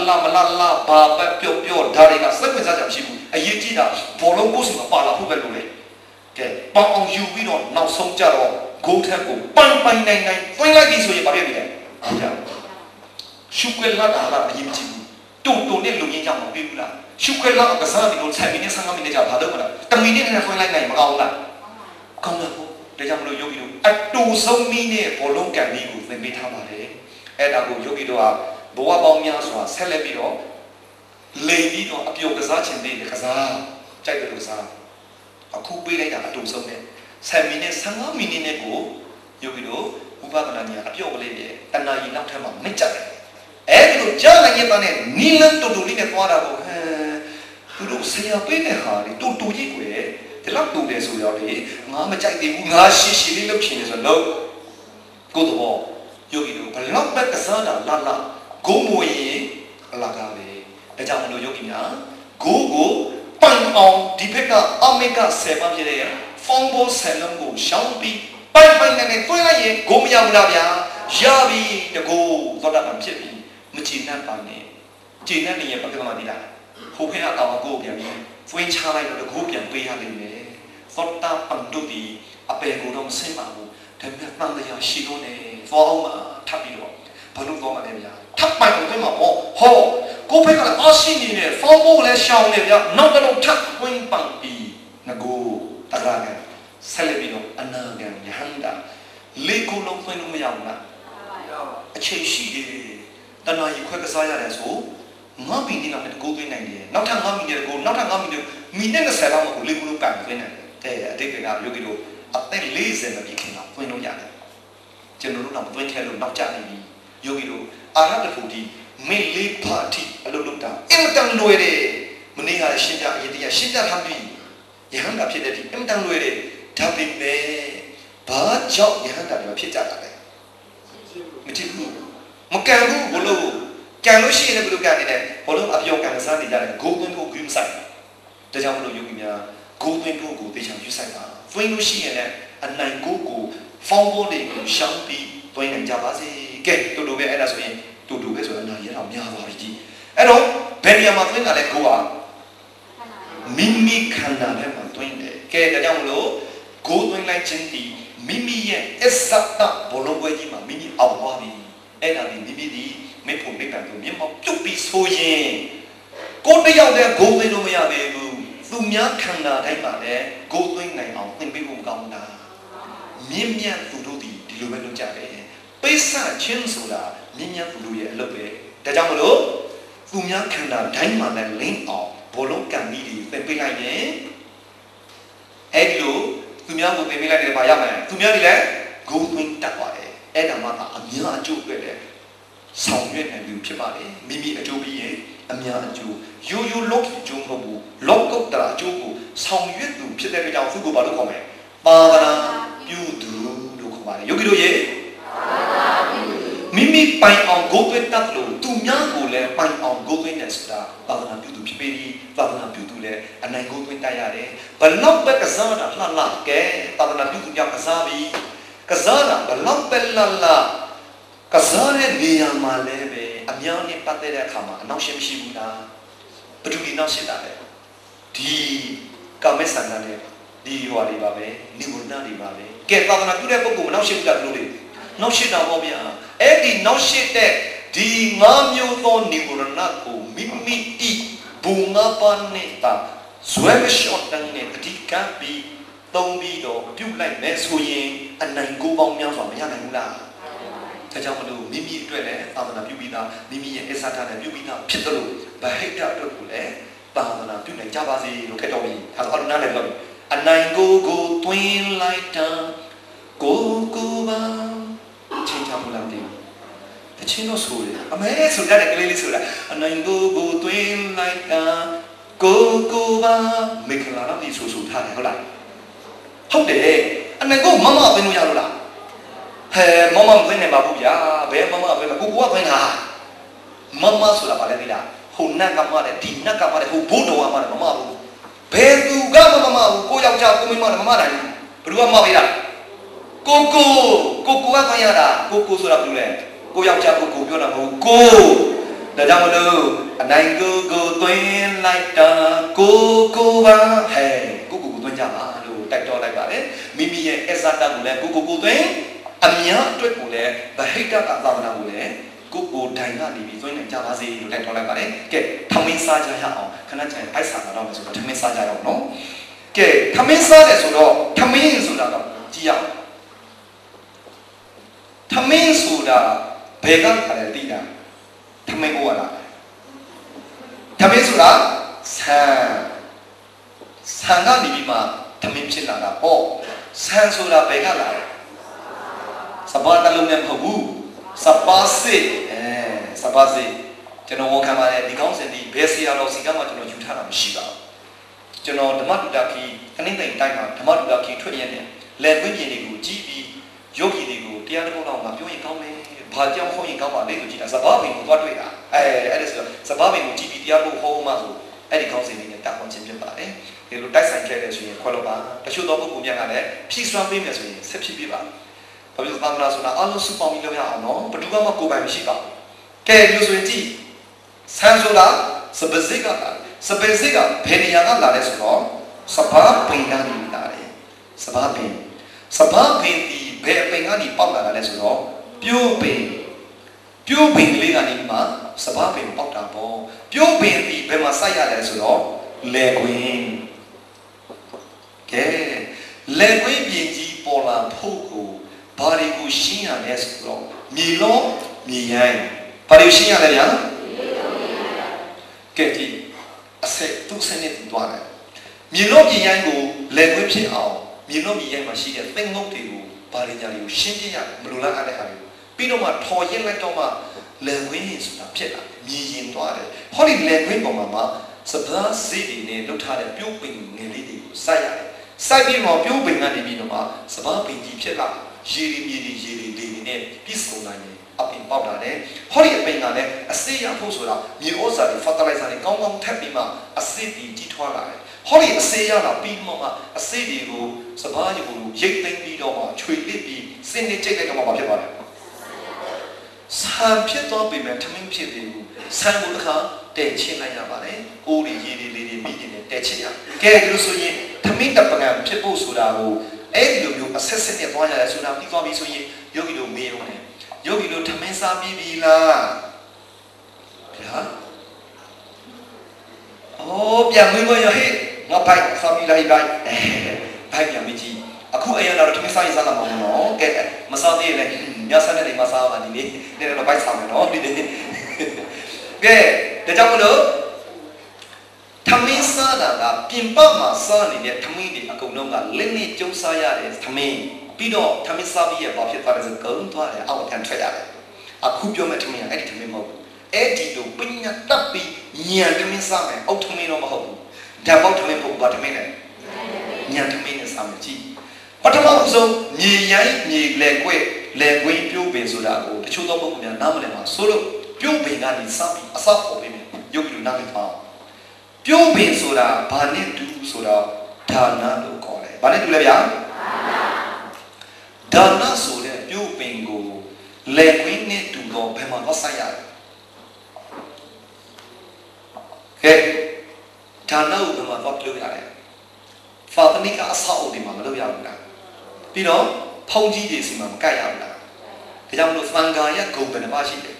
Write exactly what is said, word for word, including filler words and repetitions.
လာမလာလာဘာပဲပြောပြောဒါတွေကစိတ်ဝင်စားကြမရှိဘူးအရေးကြီးတာဘောလုံးကိုယ်စီမှာပါလာဖို့ပဲလို့လေကဲပေါအောင်ယူပြီးတော့နောက်ဆုံးကြတော့ဂိုးထက်ကိုပိုင်ပိုင်နိုင်နိုင်တွင်းလိုက်ပြီဆိုရင်ဘာဖြစ်ပြီလဲဟုတ်ကြရှုခွဲလာတာလားအရေးမကြီးဘူးတုံတုံနဲ့လူရင်းကြမှာပြေးဘူးလားရှုခွဲလာကစားပြီးတော့7မိနစ်15မိနစ်ကြာဘာလုပ်မလား10မိနစ်နဲ့တွင်းလိုက်နိုင်မကောင်းဘူးလားကောင်းတယ်ပေါ့ဒါကြောင့်မလို့ယောဂီတို့အတူဆုံးနည်းနဲ့ဘောလုံးကန်ပြီးကိုသင်ပေးထားပါတယ်အဲ့ဒါကိုယောဂီတို့ကဘဝပေါင်းများစွာဆက်လက်ပြီးတော့လိမ်ပြီးတော့အပြုံကစားခြင်းတဲ့ကစားကြိုက်တယ်လို့ကစားအခုပေးလိုက်တာအတူဆုံးနဲ့7မိနစ်15မိနစ်နဲ့ကိုယောဂီတို့ဥပဒနာညာအပြုံကလေးရဲ့တဏှာကြီးနောက်ထပ်မှမကြက်တယ်အဲ့ဒီလိုကြားလိုက်ရတဲ့နီလန်တူတူလေးနဲ့သွားတာကိုဟမ်သူတို့ဆရာပေးတဲ့ဟာလေတူတူကြီးကွယ်ဒီလောက်တူတယ်ဆိုတော့လေငါမကြိုက်သေးဘူးငါရှီရှီလေးလုပ်ချင်တယ်ဆိုတော့ကိုတော့ယောဂီတို့ဘလောက်ပဲကစားတာလာလာဂိုးမွေရင်အလာကားပဲဒါကြောင့်မလို့ယောဂီများဂိုးကိုပန်အောင်ဒီဘက်ကအမေကဆယ်ပါးဖြစ်တဲ့ဖုန်းဘောဆယ်လုံးကိုရှောင်းပြီးပိုင်ပိုင်နဲ့နဲ့တွင်းလိုက်ရင်ဂိုးမရဘူးလားဗျာရပြီတကိုးသောတာပန်ဖြစ်ပြီမချင်တတ်ပါနဲ့ချင်တတ်နေရင်ဘာဖြစ်မှမသိလားဟိုဖက်အကောင်ကိုပြန်ပြီးဖွင့်ချလိုက်တော့ဂိုးပြန်ပေးရလိမ့်မယ်သောတာပန်တို့ဒီအပေကိုတော့မဆင်းပါဘူးဒါပေမဲ့တန်တရားရှိလို့နေသွားအောင်မှထပ်ပြီးတော့ဘာလို့သွားမှလဲဗျာထပ်ပိုင်တော့မှာပေါ့ဟောကိုဖက်ကလည်းအရှိနေတယ်ဖောင်းဖို့လည်းရှောင်းနေဗျာနောက်တော့ထပ်ဝင်ပန်ပြီးငကိုတရာကဆက်လက်ပြီးတော့အနာဂံယဟန္တာလေးခုလုံးဖွင့်လို့မရဘူးလားအချိန်ရှိတယ်တဏှာကြီးခွဲကစားရတယ်ဆိုငါးမိနစ်လောက်နဲ့ကိုသွင်းနိုင်တယ်နောက်ထပ်ငါးမိနစ်ကိုနောက်ထပ်ငါးမိနစ်မိနစ်20လောက်မှကိုလေးခုလုံးကန်သွင်းနိုင်တယ်တဲ့အတိတ်ကယောဂီတို့အသက်40မပြည့်ခင်လောက်သွင်းလို့ရတယ်ကျွန်တော်တို့တော့သွင်းထဲလို့နောက်ကျနေပြီယောဂီတို့အာရတ္တဖူတီမေလေးပါတိအလုပ်လုပ်တာအင်တန်လွယ်တယ်မနေ့ကလည်းရှင်းပြအရေးတရားရှင်းပြထားပြီယဟန္တာဖြစ်တဲ့ဒီအင်တန်လွယ်တယ်ဒါပေမဲ့ဘာကြောင့်ယဟန္တာတွေဖြစ်ကြတာလဲမကြည့်ဘူးမကန်ဘူးဘလို့ကန်လို့ရှိရင်လည်းဘလို့ကန်နေတယ်ဘလို့အပြောကန်စားနေကြတယ်ဂိုးသွင်းဖို့ဂိမ်းဆိုင်ဒါကြောင့်မလို့ယောဂီများဂိုးသွင်းဖို့ကိုသိချင်ယူဆိုင်ပါသွင်းလို့ရှိရင်လည်းအနိုင်ကိုကိုဖောင်းဖို့တွေကိုရှောင်းပြီးသွင်းနိုင်ကြပါစေကဲတူတူပဲအဲ့ဒါဆိုရင်တူတူပဲဆိုတော့အနာရအောင်များပါပြီကြီးအဲ့တော့ဘယ်နေရာမှာသွင်းတာလဲကိုကမိမိခန္ဓာထဲမှာသွင်းတယ်ကဲဒါကြောင့်မလို့ဂိုးသွင်းလိုက်ခြင်းဒီမိမိရဲ့အစ္ဆတဘလုံးပွဲကြီးမှာမိမိအောင်သွားပြီအဲ့ဒါဒီမိမိဒီမေဖို့မိကန်ကိုမျက်မှောက်ပြုတ်ပြီးဆိုရင်ကိုတယောက်တည်းဂိုးသွင်းလို့မရသေးဘူးသူများခန္ဓာတိုင်းမှာလည်းဂိုးသွင်းနိုင်အောင်သင်ပေးဖို့မကောင်းဘူးလားမြင့်မြတ်သူတို့ဒီဒီလိုပဲလုပ်ကြတယ်ပိဿချင်းဆိုတာမြင့်မြတ်သူတို့ရဲ့အလုပ်ပဲဒါကြောင့်မလို့သူများခန္ဓာတိုင်းမှာလည်းလင်းအောင်ဘောလုံးကံပြီးသင်ပေးလိုက်ရင်အဲ့ဒီလိုသူများကိုသင်ပေးလိုက်တယ်ဘာရမလဲသူများတွေလည်းဂိုးသွင်းတတ်ပါတယ်အဲ့ဒါမှသာအများအကျိုးပဲလေဆောင်ရွက်နိုင်ပြီဖြစ်ပါလေမိမိအကျိုးပြီးရင်အများအကျိုးရိုးရိုးလောကီအကျိုးမဟုတ်ဘူးလောကုတ္တရာအကျိုးကိုဆောင်ရွက်သူဖြစ်တဲ့ကြောင့်သူ့ကိုဘာလို့ခေါ်မလဲပါဝနာပြုသူလို့ခေါ်ပါတယ်ယောဂီတို့ရေမိမိပိုင်အောင်ဂိုးသွင်းတတ်လို့သူများကိုလည်းပိုင်အောင်ဂိုးသွင်းတယ်ဆိုတာပါဝနာပြုသူဖြစ်ပေပြီးပါဝနာပြုသူလည်းအနိုင်ဂိုးသွင်းတတ်ရတယ်ဘလောက်ပဲကစားတာလှလှကဲပါဝနာပြုသူကြောင့်ကစားပြီးကစားတာဘလောက်ပဲလှလှကစားတဲ့နေရာမှာလည်းပဲအများနဲ့ပတ်သက်တဲ့အခါမှာအနောက်ရှင်းမရှိဘူးလားဘယ်သူဒီနောက်ရှင်းတာလဲဒီကာမေဆန္ဒနဲ့ဒီဟွာတွေပါပဲနိဝရဏတွေပါပဲကဲသာသနာပြုတဲ့ပုဂ္ဂိုလ်မနောက်ရှင်းဘူးလားဘယ်လိုလဲနောက်ရှင်းတာပေါ့ဗျာအဲ့ဒီနောက်ရှင်းတဲ့ဒီငါးမျိုးသောနိဝရဏကိုမိမိဤဘူငါပါနေတာဇွဲမလျှော့တန်းနဲ့အဓိကပြီးသုံးပြီးတော့ပြုတ်လိုက်မယ်ဆိုရင်အနိုင်ကိုပေါင်းများစွာမရနိုင်ဘူးလားဒါကြောင့်မလို့မိမိအတွက်လည်းသာသနာပြုပြီးသားမိမိရဲ့အစ္ဆာနဲ့ပြုပြီးသားဖြစ်တယ်လို့ဗဟိတအတွက်ကိုလည်းသာသနာပြုနိုင်ကြပါစေလို့ခက်တော်ပြီဒါဆိုအနားလည်းပြောပြီအနိုင်ကိုကိုတွင်လိုက်တာကိုကိုပါချင်းချမလားတဲ့တချင်းတော့ဆိုတယ်အမဲဆိုတဲ့ကလေးလေးဆိုတာအနိုင်ကိုကိုတွင်လိုက်တာကိုကိုပါမိခလာတော့ဒီဆိုဆိုထားတယ်ဟုတ်လားဟုတ်တယ်အနိုင်ကိုမမသိလို့ရလို့လားဟဲမမမသိနေပါဘူးဗျာဘယ်မမပဲကိုကိုကသိတာမမဆိုတာပါလေဒီလားဟိုနတ်ကမှလည်းဒီနတ်ကမှလည်းဟိုဘုဒ္ဓဝါမှလည်းမမဘူးဘယ်သူကမှမမဘူးကိုယောက်ျားကိုမိန်းမလည်းမမနိုင်ဘူးဘယ်သူကမပေးတာကိုကိုကိုကိုကသိရတာကိုကိုဆိုတာဘယ်လိုလဲကိုယောက်ျားကိုကိုပြောတာမဟုတ်ကိုဒါကြောင့်မလို့အနိုင်ကိုကိုသွင်းလိုက်တာကိုကိုပါဟဲ့ကိုကိုကိုသွင်းကြပါလို့တိုက်တော်လိုက်ပါတယ်မိမိရဲ့အစ္ဆတကိုလည်းကိုကိုကိုသွင်းအများအတွက်ကိုလည်းဗဟိတကသာသနာကိုလည်းကိုကိုဒိုင်ကနေပြီးသွင်းနိုင်ကြပါစေလို့တိုက်တော်လိုက်ပါတယ်ကဲထမင်းစားကြရအောင်ခဏချင်အိုက်ဆာလာတော့မယ်ဆိုတော့ထမင်းစားကြရအောင်နော်ကဲထမင်းစားတယ်ဆိုတော့ထမင်းဆိုတာတော့ကြည့်ရအောင်ထမင်းဆိုတာဘယ်ကခါလဲသိတာထမင်းကိုရလားထမင်းဆိုတာဆန်ဆန်ကနေပြီးမှထမင်းဖြစ်လာတာပေါ့ဆန်ဆိုတာဘယ်ကလာလဲစပါးတလုံးနဲ့မဟုတ်ဘူးစပါးစစ်အဲစပါးစစ်ကျွန်တော်ဝန်ခံပါတယ်ဒီကောင်းစင်ဒီဘယ်ဆရာတော်စီကမှကျွန်တော်ယူထားတာမရှိပါဘူးကျွန်တော်ဓမ္မတူတာခီခဏိမ့်တိုင်းတိုင်းမှာဓမ္မတူတာခီထွက်ရတဲ့လယ်ကွင်းပြင်တွေကိုကြည့်ပြီးယောဂီတွေကိုတရားတော်တော်မှာပြောရင်ကောင်းမယ်ဘာကြောင့်ဟောရင်ကောင်းပါလဲလို့ကြည့်တာစပါးပင်ကိုသွားတွေ့တာအဲအဲ့ဒါဆိုစပါးပင်ကိုကြည့်ပြီးတရားတော်ဟောမှဆိုအဲ့ဒီကောင်းစင်လေးနဲ့တာဝန်ချင်းဖြစ်ပါတယ်ဒီလိုတိုက်ဆိုင်ခဲ့တဲ့ဆိုရင်ခွဲလို့ပါတချို့သောပုဂ္ဂိုလ်များကလည်းဖြည့်စွမ်းပေးမယ်ဆိုရင်ဆက်ဖြစ်ပြပါဘာလို့သံဃာဆိုတာအလုံးစုပေါင်းပြီးလုပ်ရအောင်နော်ဘယ်သူမှကိုယ်ပိုင်မရှိပါဘူးကဲဒီလိုဆိုရင်ကြည့်ဆန်ဆိုတာစပစိကလာစပစိကဘယ်နေရာကလာလဲဆိုတော့စပါးပင်ကနေလာတယ်စပါးပင်စပါးပင်ဒီဘယ်ပင်ကနေပေါက်လာတာလဲဆိုတော့ပြိုးပင်ပြိုးပင်လေးကနေမှစပါးပင်ပေါက်တာပေါ့ပြိုးပင်ဒီဘယ်မှာစိုက်ရလဲဆိုတော့လေကွင်းကဲလေကွင်းပြင်ကြီးပေါ်လာဖို့ကိုဘာတွေကိုရှင်းရလဲဆိုတော့မြေလုံးမြေရိုင်းဘာတွေကိုရှင်းရလဲဗျာကဲဒီအစက်သူ့စနစ်တွားတယ်မြေလုံးမြေရိုင်းကိုလေကွင်းဖြစ်အောင်မြေလုံးမြေရိုင်းမှာရှိတဲ့သင်္ငုတ်တွေကိုဘာတွေညာတွေကိုရှင်းပြရတယ်မလိုလားအဲ့ဒါတွေကိုပြီးတော့မှထော်ရင်လိုက်တော့မှလေကွင်းဆိုတာဖြစ်လာမြေရင်သွားတယ်ဟောဒီလေကွင်းပေါ်မှာမှာစပါးစီတွေနဲ့လှုပ်ထားတဲ့ပြုတ်ပင်ငယ်လေးတွေကိုစိုက်ရတယ်စိုက်ပြီးမှပြုတ်ပင်ကနေပြီးတော့မှစပါးပင်ကြီးဖြစ်လာရေရီမြေရီရေရီလေးတွေနဲ့ပြည့်စုံနိုင်တယ်အပင်ပေါက်လာတယ်ဟောဒီအပင်ကလည်းအစေးရဖို့ဆိုတာမြေဩဇာတွေ fertilizer တွေကောင်းကောင်းထပ်ပြီးမှအစေးတွေကြီးထွားလာတယ်ဟောဒီအစေးရလာပြီးမှမှအစေးတွေကိုစပါးကြီးကိုရိတ်သိမ်းပြီးတော့မှခြွေလစ်ပြီးစင်းနေကြိတ်လိုက်တော့မှဖြစ်သွားတယ်ဆန်ဖြစ်တော့ပြင်မဲ့ထမင်းဖြစ်သေးဘူးဆန်ကိုတစ်ခါတဲချင်းလိုက်ရပါတယ်အိုးတွေရေတွေလေးတွေမိတွေနဲ့တဲချင်းရကဲဒီလိုဆိုရင်ထမင်းတပံဖြစ်ဖို့ဆိုတာကိုအဲ့ဒီလိုမျိုးအဆက်ဆက်နဲ့သွားကြရဆိုတာပြီးသွားပြီဆိုရင်ယောဂီတို့မေးရုံနဲ့ယောဂီတို့ထမင်းစားပြီးပြီလားဗျာအော်ပြန်မွေးမရဟဲ့ငါပိုက်စားပြီးလိုက်ပိုက်ဘိုက်ပြန်ပြီးကြည့်အခုအရင်တော့ထမင်းစားရင်စားလာမှာမဟုတ်နော်ကဲမစားသေးလေညစားတဲ့နေမှာစားပါဒီနေ့နေတော့ဘိုက်စားမယ်နော်ဒီနေ့ကဲဒါကြောင့်မလို့ထမင်းစားတာကပြင်ပမှာစားနေတဲ့ထမင်းတွေအကုန်လုံးကလက်နဲ့ကျုံစားရတဲ့ထမင်းပြီးတော့ထမင်းစားပြီးရဘာဖြစ်သွားလဲဆိုကုန်းသွားတယ်အောက်ထန်ထွက်ရတယ်အခုပြောမဲ့ထမင်းကအဲ့ဒီထမင်းမဟုတ်ဘူးအဲ့ဒီလိုပညာတက်ပြီးညံထမင်းစားမယ်အောက်ထမင်းတော့မဟုတ်ဘူးဓာတ်ပေါက်ထမင်းပေါ့ဘာထမင်းလဲညံထမင်းနဲ့စားမယ်ကြည့်ပထမဆုံးမြေရိုင်းမြေလေကွဲ့လေကွင်းပြုတ်ပင်ဆိုတာကိုတချို့သောပုဂ္ဂိုလ်များနားမလည်ပါဆိုလို့ပြုတ်ပင်ကနေစားပြီးအစပေါ်ပေးမယ်ယုတ်ပြီးနားမပေါပြုံးပင်ဆိုတာဘာနဲ့တူဆိုတော့ဒါနလို့ခေါ်တယ်။ဘာနဲ့တူလဲဗျာ။ဒါနဆိုတဲ့ပြုံးပင်ကိုလက်ကွင်းနဲ့တူတော့ဘယ်မှာသွားဆိုင်ရလဲ။ကဲဒါနကိုဘယ်မှာသွားပြုလုပ်ရလဲ။ဖာသနိကအဆောက်အဦတွေမှာမလုပ်ရဘူးလား။ပြီးတော့ဖုံးကြီးတွေစီမှာမကတ်ရဘူးလား။ဒါကြောင့်မလို့သံဃာရဲ့ဂုဏ်ဘယ်နှပါရှိလဲ